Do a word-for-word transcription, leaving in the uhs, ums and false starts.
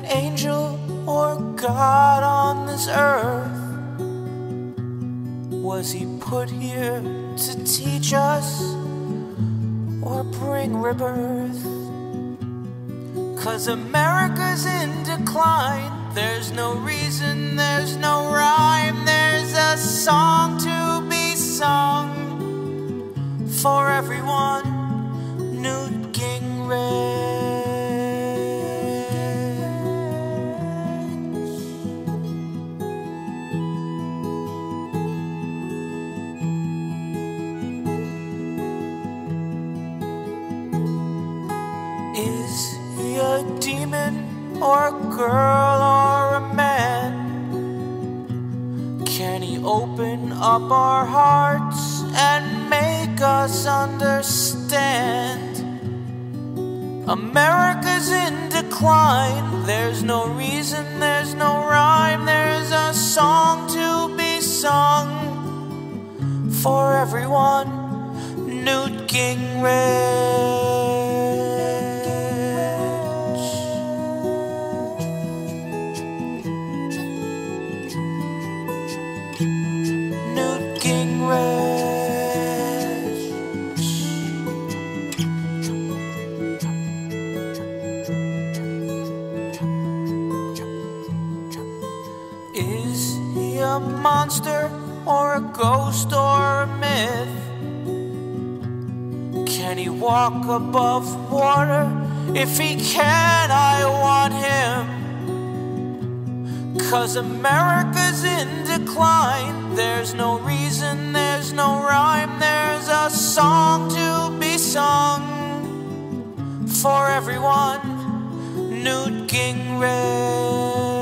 angel or God on this earth? Was he put here to teach us or bring rebirth? 'Cause America's in decline. There's no reason, there's no rhyme. There's a song to be sung for everyone. Newt Gingrich. Is he a demon or a girl or a man? Can he open up our hearts and make us understand? America's in decline. There's no reason, there's no rhyme. There's a song to be sung for everyone. Newt Gingrich. Newt Gingrich. Is he a monster or a ghost or a myth? Can he walk above water? If he can, I want him. 'Cause America's in decline. There's no reason, there's no rhyme. There's a song to be sung for everyone. Newt Gingrich.